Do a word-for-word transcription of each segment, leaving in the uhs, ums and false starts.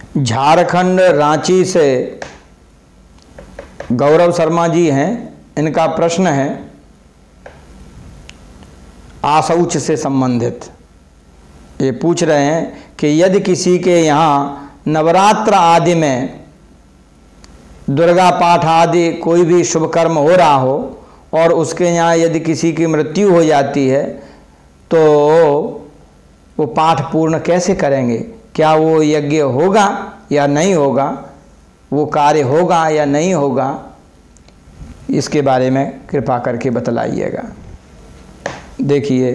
झारखंड रांची से गौरव शर्मा जी हैं। इनका प्रश्न है आशौच से संबंधित। ये पूछ रहे हैं कि यदि किसी के यहाँ नवरात्र आदि में दुर्गा पाठ आदि कोई भी शुभ कर्म हो रहा हो और उसके यहाँ यदि किसी की मृत्यु हो जाती है तो वो पाठ पूर्ण कैसे करेंगे? क्या वो यज्ञ होगा या नहीं होगा? वो कार्य होगा या नहीं होगा? इसके बारे में कृपा करके बतलाइएगा। देखिए,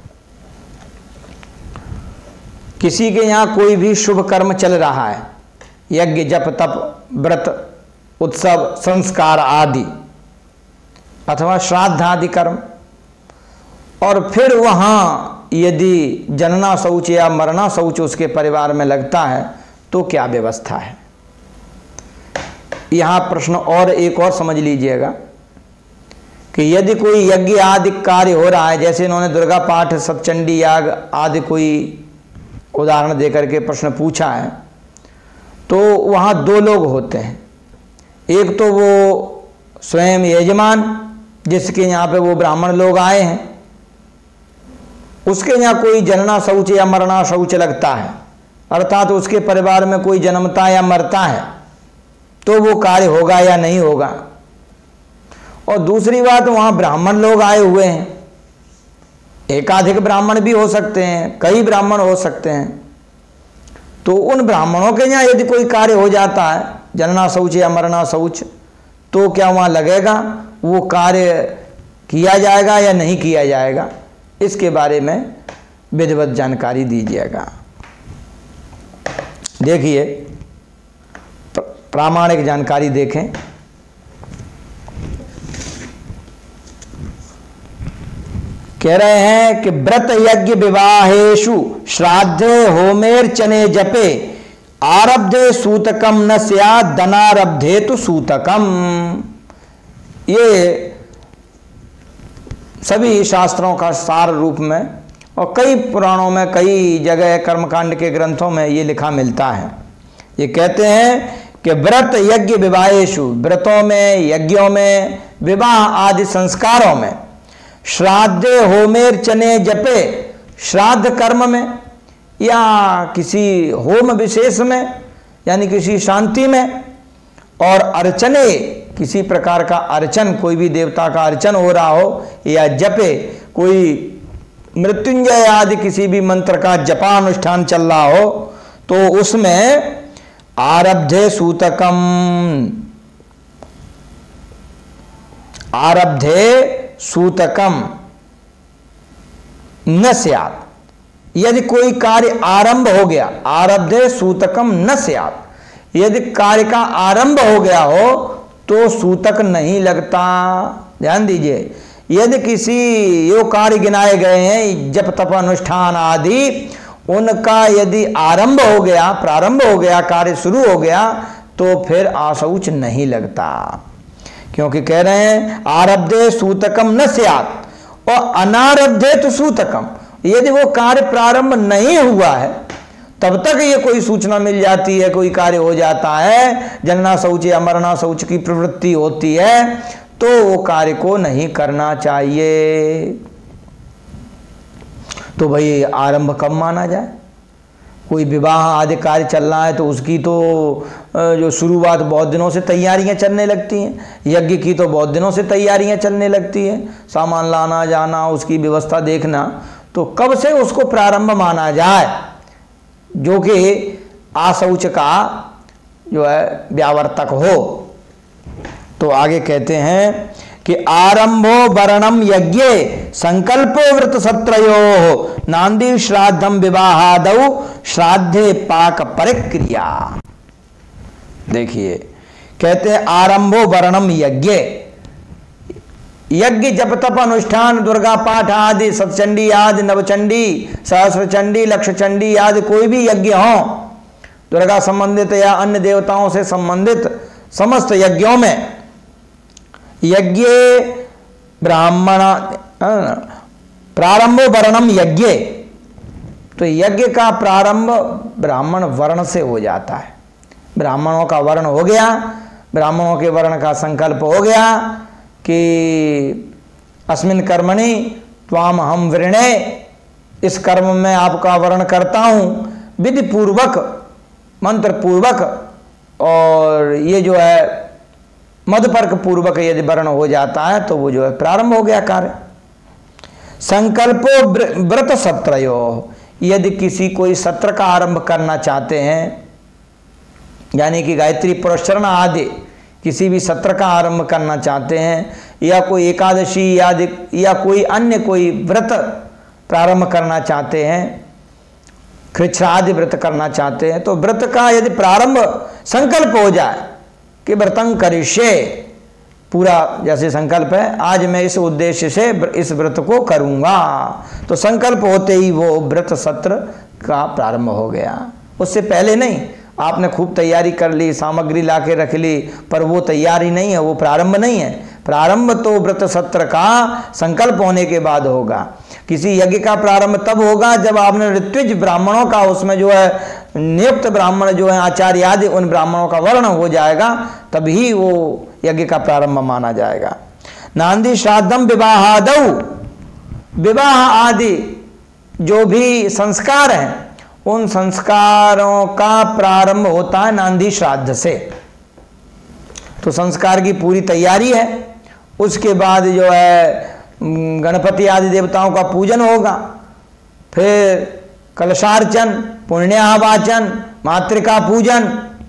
किसी के यहाँ कोई भी शुभ कर्म चल रहा है, यज्ञ जप तप व्रत उत्सव संस्कार आदि अथवा श्राद्ध आदि कर्म, और फिर वहाँ यदि जनना शौच या मरना शौच उसके परिवार में लगता है तो क्या व्यवस्था है? यहाँ प्रश्न और एक और समझ लीजिएगा कि यदि कोई यज्ञ आदि कार्य हो रहा है, जैसे इन्होंने दुर्गा पाठ सप्तचंडी याग आदि कोई उदाहरण देकर के प्रश्न पूछा है, तो वहाँ दो लोग होते हैं। एक तो वो स्वयं यजमान जिसके यहाँ पे वो ब्राह्मण लोग आए हैं, उसके यहाँ कोई जनना शौच या मरना शौच लगता है, अर्थात उसके परिवार में कोई जन्मता या मरता है, तो वो कार्य होगा या नहीं होगा। और दूसरी बात, वहाँ ब्राह्मण लोग आए हुए हैं, एकाधिक ब्राह्मण भी हो सकते हैं, कई ब्राह्मण हो सकते हैं, तो उन ब्राह्मणों के यहाँ यदि कोई कार्य हो जाता है जनना शौच या मरना शौच, तो क्या वहाँ लगेगा? वो कार्य किया जाएगा या नहीं किया जाएगा? इसके बारे में विधिवत जानकारी दीजिएगा। देखिए, प्रामाणिक जानकारी देखें। कह रहे हैं कि व्रत यज्ञ विवाहेषु श्राद्धे होमेर्चने जपे आरब्धे सूतकम न स्यात् धनारब्धे तो सूतकम। ये सभी शास्त्रों का सार रूप में और कई पुराणों में कई जगह कर्मकांड के ग्रंथों में ये लिखा मिलता है। ये कहते हैं कि व्रत यज्ञ विवाहेषु, व्रतों में यज्ञों में विवाह आदि संस्कारों में, श्राद्धे होमेर्चने जपे, श्राद्ध कर्म में या किसी होम विशेष में यानी किसी शांति में, और अर्चने किसी प्रकार का अर्चन, कोई भी देवता का अर्चन हो रहा हो, या जपे कोई मृत्युंजय आदि किसी भी मंत्र का जपानुष्ठान चल रहा हो, तो उसमें आरब्धे सूतकम, आरब्धे सूतकम न स्यात्। यदि कोई कार्य आरंभ हो गया, आरब्धे सूतकम न स्यात्, यदि कार्य का आरंभ हो गया हो तो सूतक नहीं लगता। ध्यान दीजिए, यदि किसी यो कार्य गिनाए गए हैं जप तप अनुष्ठान आदि, उनका यदि आरंभ हो गया, प्रारंभ हो गया, कार्य शुरू हो गया, तो फिर आशौच नहीं लगता। क्योंकि कह रहे हैं आरब्धे सूतकम न स्यात् और अनारब्धे तो सूतकम। यदि वो कार्य प्रारंभ नहीं हुआ है तब तक ये कोई सूचना मिल जाती है, कोई कार्य हो जाता है, जनना शौच या मरना शौच की प्रवृत्ति होती है, तो वो कार्य को नहीं करना चाहिए। तो भाई आरंभ कब माना जाए? कोई विवाह आदि कार्य चल रहा है तो उसकी तो जो शुरुआत बहुत दिनों से तैयारियां चलने लगती हैं, यज्ञ की तो बहुत दिनों से तैयारियां चलने लगती हैं, सामान लाना जाना, उसकी व्यवस्था देखना, तो कब से उसको प्रारंभ माना जाए जो कि आशौच का जो है व्यावर्तक हो? तो आगे कहते हैं कि आरंभो वर्णम यज्ञ संकल्पो व्रत सत्रयो नांदी श्राद्धम विवाहादौ श्राद्धे पाक परिक्रिया। देखिए, कहते हैं आरंभो वर्णम यज्ञ, यज्ञ जप तप अनुष्ठान दुर्गा पाठ आदि सतचंडी आदि नवचंडी सहस्रचंडी लक्षचंडी आदि कोई भी यज्ञ हो, दुर्गा संबंधित या अन्य देवताओं से संबंधित समस्त यज्ञों में यज्ञ ब्राह्मण प्रारंभ वर्णम यज्ञ, तो यज्ञ का प्रारंभ ब्राह्मण वर्ण से हो जाता है। ब्राह्मणों का वर्ण हो गया, ब्राह्मणों के वर्ण का संकल्प हो गया कि अस्मिन कर्मणि त्वाम हम वृणे, इस कर्म में आपका वर्ण करता हूँ, विधि पूर्वक मंत्र पूर्वक, और ये जो है मदपर्क पूर्वक यदि वर्ण हो जाता है तो वो जो है प्रारंभ हो गया कार्य। संकल्पो व्रत सत्रयो, यदि किसी कोई सत्र का आरंभ करना चाहते हैं, यानी कि गायत्री पुरस्चरण आदि किसी भी सत्र का आरंभ करना चाहते हैं, या कोई एकादशी या या कोई अन्य कोई व्रत प्रारंभ करना चाहते हैं, कृच्छ्रादि व्रत करना चाहते हैं, तो व्रत का यदि प्रारंभ संकल्प हो जाए कि व्रतं करिष्ये, पूरा जैसे संकल्प है आज मैं इस उद्देश्य से इस व्रत को करूंगा, तो संकल्प होते ही वो व्रत सत्र का प्रारंभ हो गया। उससे पहले नहीं, आपने खूब तैयारी कर ली, सामग्री ला के रख ली, पर वो तैयारी नहीं है, वो प्रारंभ नहीं है। प्रारंभ तो व्रत सत्र का संकल्प होने के बाद होगा। किसी यज्ञ का प्रारंभ तब होगा जब आपने ऋत्विज ब्राह्मणों का, उसमें जो है नियुक्त ब्राह्मण जो है आचार्य आदि, उन ब्राह्मणों का वर्ण हो जाएगा, तभी वो यज्ञ का प्रारंभ माना जाएगा। नांदी श्राद्धम विवाहादौ, विवाह आदि जो भी संस्कार हैं उन संस्कारों का प्रारंभ होता है नांदी श्राद्ध से। तो संस्कार की पूरी तैयारी है, उसके बाद जो है गणपति आदि देवताओं का पूजन होगा, फिर कलशार्चन, पुण्याहवाचन, मातृका पूजन,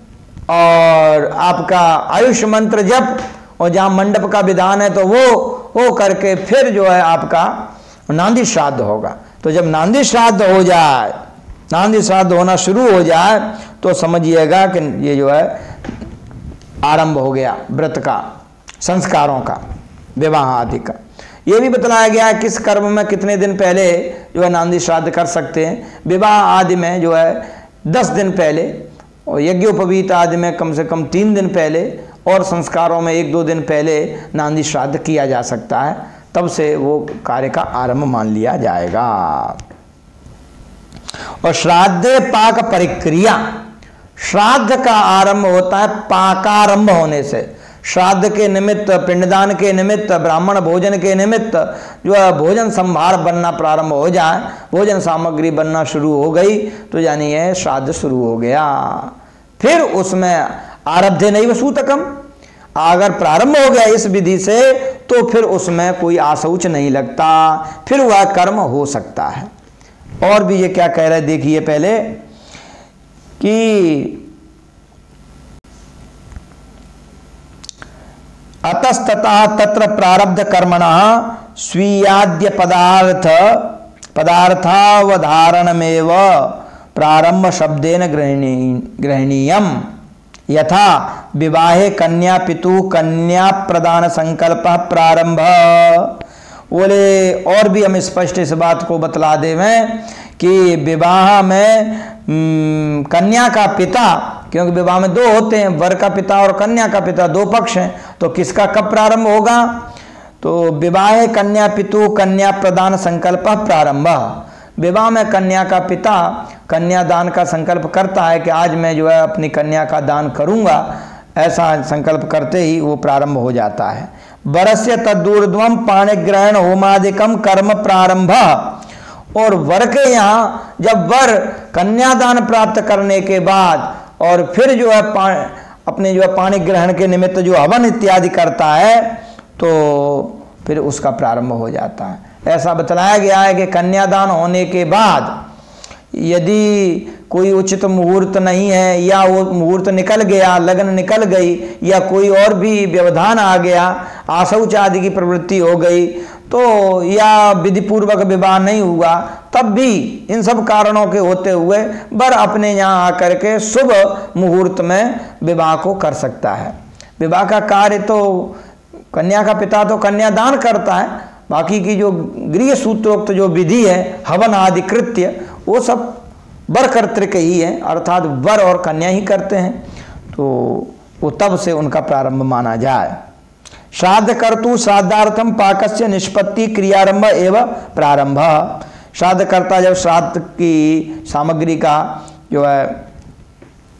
और आपका आयुष मंत्र जप, और जहाँ मंडप का विधान है तो वो वो करके फिर जो है आपका नांदी श्राद्ध होगा। तो जब नांदी श्राद्ध हो जाए, नांदी श्राद्ध होना शुरू हो जाए, तो समझिएगा कि ये जो है आरंभ हो गया व्रत का, संस्कारों का, विवाह आदि का। ये भी बतलाया गया है किस कर्म में कितने दिन पहले जो है नांदी श्राद्ध कर सकते हैं। विवाह आदि में जो है दस दिन पहले, और यज्ञोपवीत आदि में कम से कम तीन दिन पहले, और संस्कारों में एक दो दिन पहले नांदी श्राद्ध किया जा सकता है, तब से वो कार्य का आरंभ मान लिया जाएगा। और श्राद्धे पाक परिक्रिया, श्राद्ध का आरंभ होता है पाकारंभ होने से। श्राद्ध के निमित्त, पिंडदान के निमित्त, ब्राह्मण भोजन के निमित्त जो है भोजन संभार बनना प्रारंभ हो जाए, भोजन सामग्री बनना शुरू हो गई, तो जानिए श्राद्ध शुरू हो गया। फिर उसमें आरब्धे नैव सूतकम, अगर प्रारंभ हो गया इस विधि से तो फिर उसमें कोई आशौच नहीं लगता, फिर वह कर्म हो सकता है। और भी ये क्या कह रहे देखिए पहले कि अतस्ततः तत्र प्रारब्ध कर्मणः स्वीयाद्य पदार्थ पदार्थावधारणमेव प्रारंभ शब्देन गृहणीयम, यथा विवाहे कन्या पितु कन्या प्रदान संकल्प प्रारंभ। बोले और भी हम स्पष्ट इस बात को बतला देवें कि विवाह में कन्या का पिता, क्योंकि विवाह में दो होते हैं, वर का पिता और कन्या का पिता, दो पक्ष हैं, तो किसका कब प्रारंभ होगा? तो विवाह कन्या पितु कन्या प्रदान संकल्प प्रारंभ। विवाह में कन्या का पिता कन्यादान का संकल्प करता है कि आज मैं जो है अपनी कन्या का दान करूंगा, ऐसा संकल्प करते ही वो प्रारंभ हो जाता है। वरस्य तदूर्ध्वम पाणिग्रहण होमादिकम कर्म प्रारंभ। और वर के यहाँ जब वर कन्यादान प्राप्त करने के बाद और फिर जो है अपने जो है पाणी ग्रहण के निमित्त जो हवन इत्यादि करता है, तो फिर उसका प्रारंभ हो जाता है। ऐसा बतलाया गया है कि कन्यादान होने के बाद यदि कोई उचित मुहूर्त नहीं है, या वो मुहूर्त निकल गया, लगन निकल गई, या कोई और भी व्यवधान आ गया, आशौच आदि की प्रवृत्ति हो गई, तो या विधि पूर्वक विवाह नहीं हुआ, तब भी इन सब कारणों के होते हुए वर अपने यहाँ आकर के शुभ मुहूर्त में विवाह को कर सकता है। विवाह का कार्य तो कन्या का पिता तो कन्यादान करता है, बाकी की जो गृह सूत्रोक्त जो विधि है, हवन आदि कृत्य, वो सब वर कर्तृक ही है, अर्थात वर और कन्या ही करते हैं, तो वो तब से उनका प्रारंभ माना जाए। श्राद्ध कर्तु श्राद्धार्थम पाकस्य निष्पत्ति क्रियारंभ एवं प्रारंभ। श्राद्ध करता जब श्राद्ध की सामग्री का जो है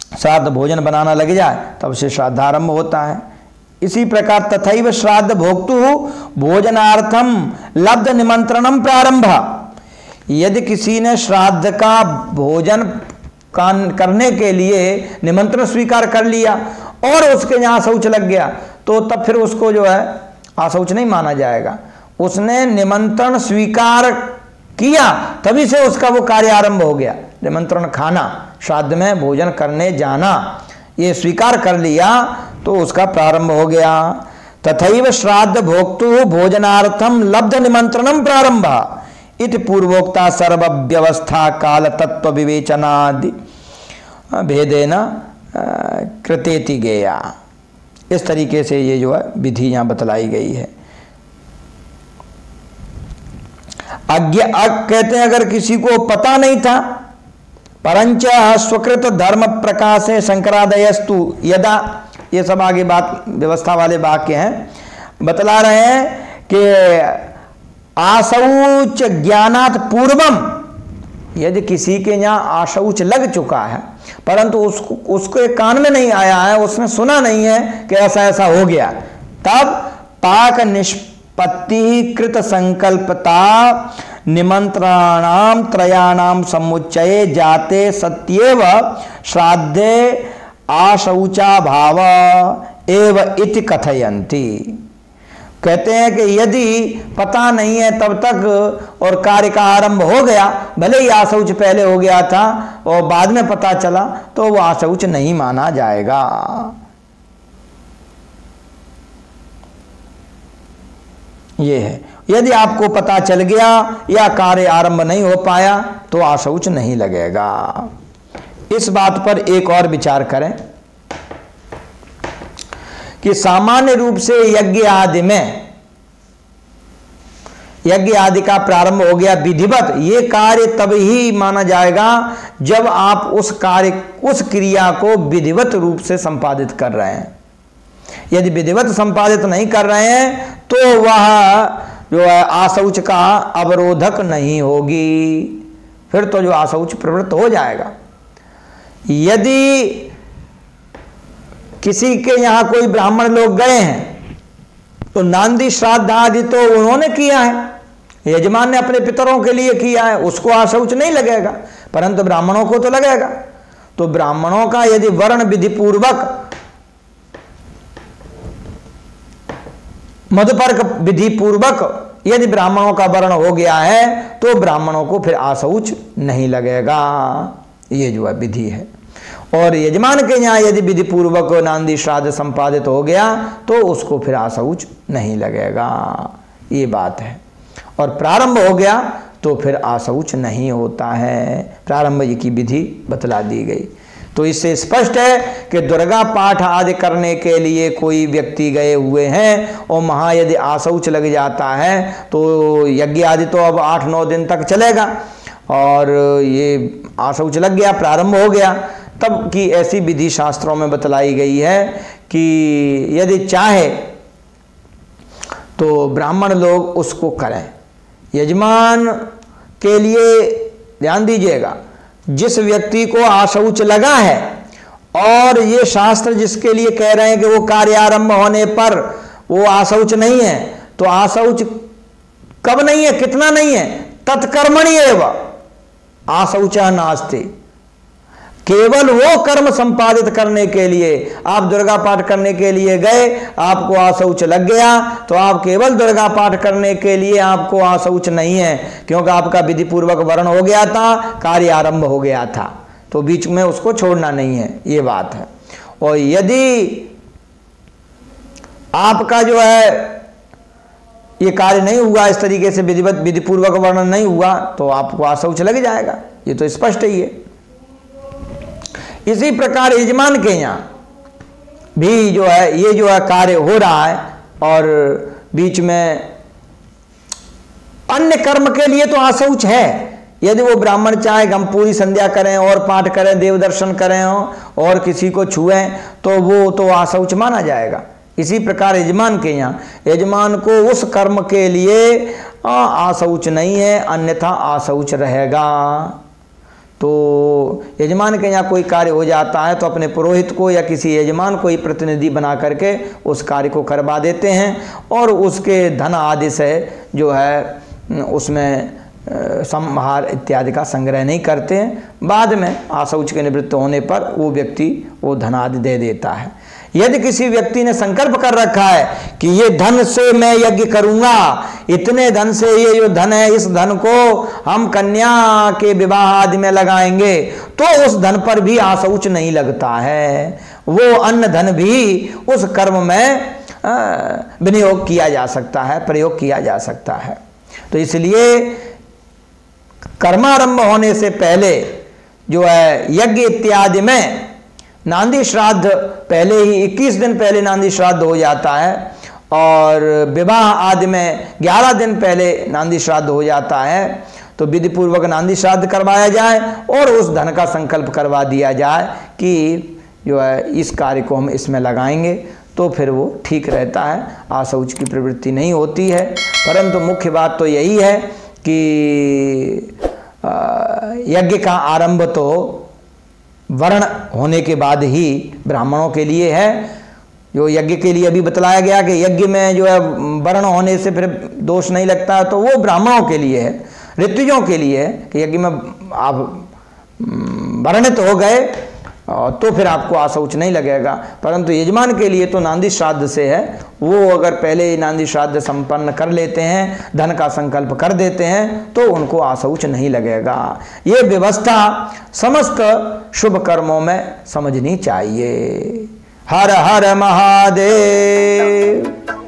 श्राद्ध भोजन बनाना लग जाए तब से श्राद्धारंभ होता है। इसी प्रकार तथैव श्राद्ध भोक्तु भोजनार्थम लब्ध निमंत्रणम प्रारंभ। यदि किसी ने श्राद्ध का भोजन करने के लिए निमंत्रण स्वीकार कर लिया और उसके यहाँ शौच लग गया तो तब फिर उसको जो है आशौच नहीं माना जाएगा। उसने निमंत्रण स्वीकार किया तभी से उसका वो कार्य आरंभ हो गया। निमंत्रण खाना, श्राद्ध में भोजन करने जाना, ये स्वीकार कर लिया तो उसका प्रारंभ हो गया। तथैव श्राद्ध भोक्तु भोजनार्थम लब्ध निमंत्रणम प्रारंभ इति पूर्वोक्ता सर्व व्यवस्था काल तत्व विवेचनादि भेदेन कृतेति गेया। इस तरीके से ये जो है विधि यहाँ बतलाई गई है। अज्ञा कहते हैं अगर किसी को पता नहीं था, परंच स्वकृत धर्म प्रकाशे शंकरादयस्तु यदा, ये सब आगे बात व्यवस्था वाले वाक्य हैं, बतला रहे हैं कि आशौच ज्ञानात पूर्वम, यदि किसी के यहाँ आशौच लग चुका है परंतु उसको उसके कान में नहीं आया है, उसने सुना नहीं है कि ऐसा ऐसा हो गया, तब पाक निष्पत्ति कृत संकल्पता निमंत्रणानाम त्रयाणाम समुच्चये जाते सत्येव श्राद्धे आशौचा भाव एव इति कथयन्ति। कहते हैं कि यदि पता नहीं है तब तक और कार्य का आरंभ हो गया, भले ही आशौच पहले हो गया था और बाद में पता चला तो वो आशौच नहीं माना जाएगा। ये है, यदि आपको पता चल गया या कार्य आरंभ नहीं हो पाया तो आशौच नहीं लगेगा। इस बात पर एक और विचार करें कि सामान्य रूप से यज्ञ आदि में, यज्ञ आदि का प्रारंभ हो गया विधिवत, ये कार्य तब ही माना जाएगा जब आप उस कार्य उस क्रिया को विधिवत रूप से संपादित कर रहे हैं। यदि विधिवत संपादित नहीं कर रहे हैं तो वह जो है आशौच का अवरोधक नहीं होगी, फिर तो जो आशौच प्रवृत्त हो जाएगा। यदि किसी के यहाँ कोई ब्राह्मण लोग गए हैं तो नांदी श्राद्ध आदि तो उन्होंने किया है, यजमान ने अपने पितरों के लिए किया है, उसको आशौच नहीं लगेगा, परंतु ब्राह्मणों को तो लगेगा। तो ब्राह्मणों का यदि वर्ण विधि पूर्वक मधुपर्क विधि पूर्वक यदि ब्राह्मणों का वर्ण हो गया है तो ब्राह्मणों को फिर आशौच नहीं लगेगा। ये जो है विधि है। और यजमान के यहाँ यदि विधि पूर्वक नांदी श्राद्ध संपादित हो गया तो उसको फिर आशौच नहीं लगेगा, ये बात है। और प्रारंभ हो गया तो फिर आशौच नहीं होता है, प्रारंभ की विधि बतला दी गई। तो इससे स्पष्ट है कि दुर्गा पाठ आदि करने के लिए कोई व्यक्ति गए हुए हैं और वहाँ यदि आशौच लग जाता है तो यज्ञ आदि तो अब आठ नौ दिन तक चलेगा, और ये आशौच लग गया, प्रारंभ हो गया, तब की ऐसी विधि शास्त्रों में बतलाई गई है कि यदि चाहे तो ब्राह्मण लोग उसको करें। यजमान के लिए ध्यान दीजिएगा, जिस व्यक्ति को आशौच लगा है और ये शास्त्र जिसके लिए कह रहे हैं कि वो कार्य आरंभ होने पर वो आशौच नहीं है, तो आशौच कब नहीं है, कितना नहीं है, तत्कर्मणि एव आशौचा नास्ति। केवल वो कर्म संपादित करने के लिए, आप दुर्गा पाठ करने के लिए गए, आपको आशौच लग गया तो आप केवल दुर्गा पाठ करने के लिए आपको आशौच नहीं है, क्योंकि आपका विधि पूर्वक वर्ण हो गया था, कार्य आरंभ हो गया था, तो बीच में उसको छोड़ना नहीं है, ये बात है। और यदि आपका जो है ये कार्य नहीं हुआ, इस तरीके से विधिवत विधि पूर्वक वर्णन नहीं हुआ, तो आपको आशौच लग जाएगा, ये तो स्पष्ट ही है। इसी प्रकार यजमान के यहाँ भी जो है ये जो है कार्य हो रहा है और बीच में अन्य कर्म के लिए तो आशौच है। यदि वो ब्राह्मण चाहे हम पूरी संध्या करें और पाठ करें, देव दर्शन करें हो और किसी को छुएं तो वो तो आशौच माना जाएगा। इसी प्रकार यजमान के यहाँ यजमान को उस कर्म के लिए आशौच नहीं है, अन्यथा आशौच रहेगा। तो यजमान के यहाँ कोई कार्य हो जाता है तो अपने पुरोहित को या किसी यजमान को ही प्रतिनिधि बना करके उस कार्य को करवा देते हैं और उसके धन आदि से जो है उसमें संहार इत्यादि का संग्रह नहीं करते हैं। बाद में आशौच के निवृत्त होने पर वो व्यक्ति वो धन आदि दे देता है। यदि किसी व्यक्ति ने संकल्प कर रखा है कि ये धन से मैं यज्ञ करूंगा, इतने धन से ये जो धन है इस धन को हम कन्या के विवाह आदि में लगाएंगे, तो उस धन पर भी आशौच नहीं लगता है। वो अन्य धन भी उस कर्म में विनियोग किया जा सकता है, प्रयोग किया जा सकता है। तो इसलिए कर्मारंभ होने से पहले जो है यज्ञ इत्यादि में नांदी श्राद्ध पहले ही इक्कीस दिन पहले नांदी श्राद्ध हो जाता है और विवाह आदि में ग्यारह दिन पहले नांदी श्राद्ध हो जाता है। तो विधि पूर्वक नांदी श्राद्ध करवाया जाए और उस धन का संकल्प करवा दिया जाए कि जो है इस कार्य को हम इसमें लगाएंगे, तो फिर वो ठीक रहता है, आशौच की प्रवृत्ति नहीं होती है। परंतु मुख्य बात तो यही है कि यज्ञ का आरंभ तो वर्ण होने के बाद ही ब्राह्मणों के लिए है। जो यज्ञ के लिए अभी बतलाया गया कि यज्ञ में जो है वर्ण होने से फिर दोष नहीं लगता है, तो वो ब्राह्मणों के लिए है, ऋत्विजों के लिए है कि यज्ञ में आप वर्णित हो गए तो फिर आपको आशौच नहीं लगेगा। परंतु यजमान के लिए तो नांदी श्राद्ध से है, वो अगर पहले नांदी श्राद्ध संपन्न कर लेते हैं, धन का संकल्प कर देते हैं, तो उनको आशौच नहीं लगेगा। ये व्यवस्था समस्त शुभ कर्मों में समझनी चाहिए। हर हर महादेव।